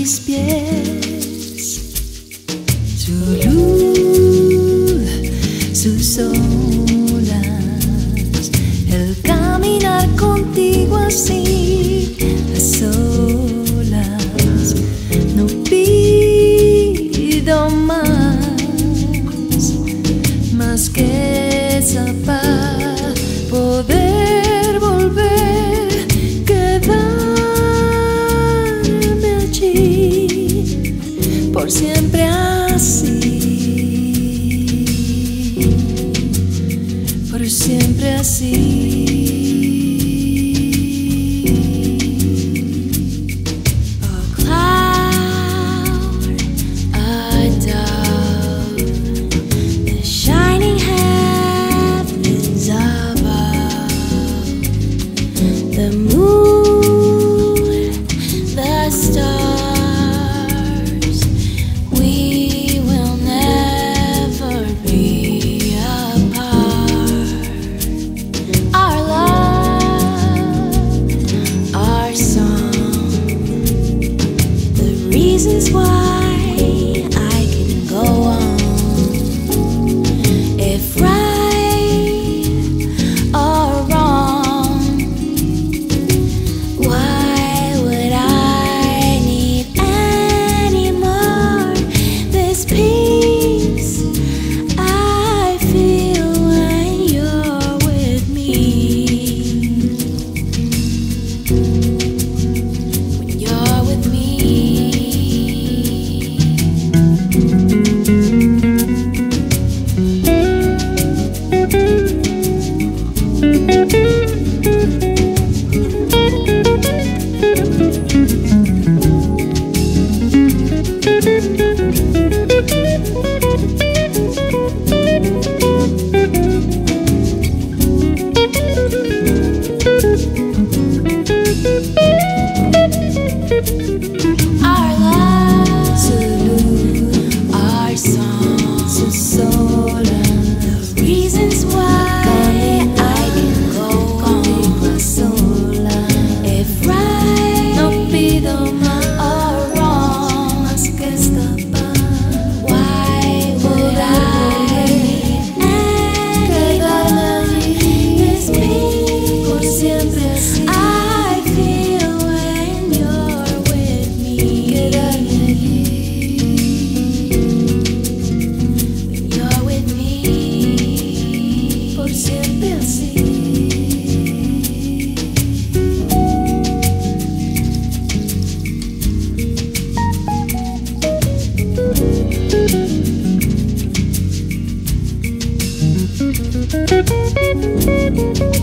mis pies, su luz, sus olas, el caminar contigo así a solas. No pido más que esa paz, poder volver, quedarme allí por siempre así, por siempre así. The moon, the stars, we will never be apart. Our love, our song, the reasons why I can go on. If our love, our song, the reasons why I can go on. If right no pido más or wrong, más que esta paz, why would I quedarme allí? This peace por siempre así. I feel when you're with me. Quedarme allí when you're with me, por siempre así. Thank you.